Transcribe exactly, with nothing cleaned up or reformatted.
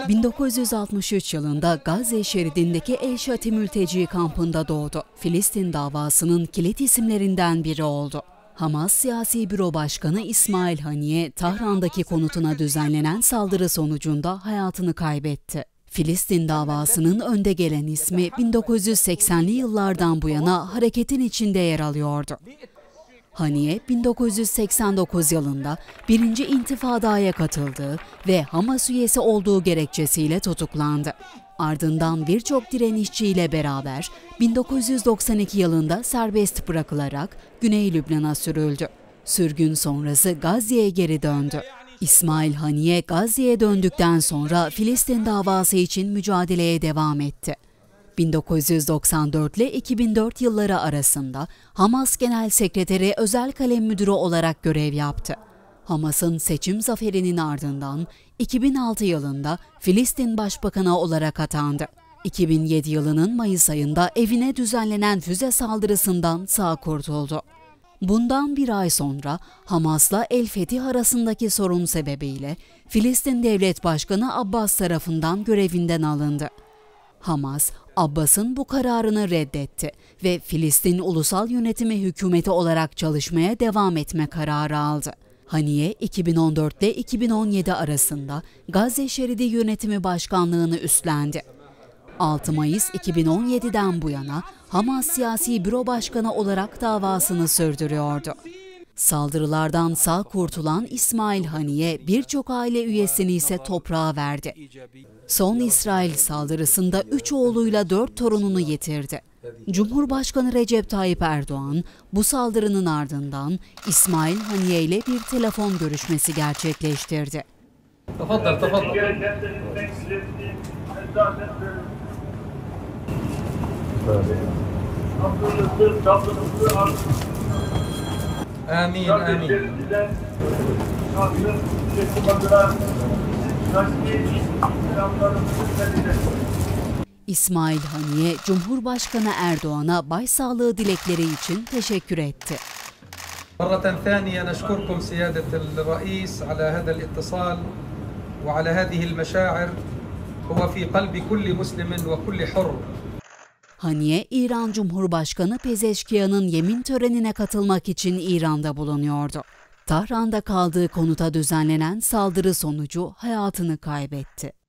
bin dokuz yüz altmış üç yılında Gazze şeridindeki El Şati mülteci kampında doğdu. Filistin davasının kilit isimlerinden biri oldu. Hamas Siyasi Büro Başkanı İsmail Haniye, Tahran'daki konutuna düzenlenen saldırı sonucunda hayatını kaybetti. Filistin davasının önde gelen ismi bin dokuz yüz seksenli yıllardan bu yana hareketin içinde yer alıyordu. Haniye, bin dokuz yüz seksen dokuz yılında birinci İntifada'ya katıldığı ve Hamas üyesi olduğu gerekçesiyle tutuklandı. Ardından birçok direnişçiyle beraber bin dokuz yüz doksan iki yılında serbest bırakılarak Güney Lübnan'a sürüldü. Sürgün sonrası Gazze'ye geri döndü. İsmail Haniye, Gazze'ye döndükten sonra Filistin davası için mücadeleye devam etti. bin dokuz yüz doksan dört ile iki bin dört yılları arasında Hamas Genel Sekreteri Özel Kalem Müdürü olarak görev yaptı. Hamas'ın seçim zaferinin ardından iki bin altı yılında Filistin Başbakanı olarak atandı. iki bin yedi yılının Mayıs ayında evine düzenlenen füze saldırısından sağ kurtuldu. Bundan bir ay sonra Hamas'la El Fetih arasındaki sorun sebebiyle Filistin Devlet Başkanı Abbas tarafından görevinden alındı. Hamas, Abbas'ın bu kararını reddetti ve Filistin Ulusal Yönetimi Hükümeti olarak çalışmaya devam etme kararı aldı. Haniye, iki bin on dört ile iki bin on yedi arasında Gazze Şeridi Yönetimi Başkanlığını üstlendi. altı Mayıs iki bin on yedi'den bu yana Hamas Siyasi Büro Başkanı olarak davasını sürdürüyordu. Saldırılardan sağ kurtulan İsmail Haniye birçok aile üyesini ise toprağa verdi. Son İsrail saldırısında üç oğluyla dört torununu yitirdi. Cumhurbaşkanı Recep Tayyip Erdoğan bu saldırının ardından İsmail Haniye ile bir telefon görüşmesi gerçekleştirdi. Tafadal, tafadal. Amin, amin. İsmail Haniye, Cumhurbaşkanı Erdoğan'a başsağlığı dilekleri için teşekkür etti. مرة ثانية نشكركم سيادة الرئيس على هذا الاتصال وعلى هذه المشاعر هو في قلب كل مسلم وكل حر. Haniye, İran Cumhurbaşkanı Pezeşkiyan'ın yemin törenine katılmak için İran'da bulunuyordu. Tahran'da kaldığı konuta düzenlenen saldırı sonucu hayatını kaybetti.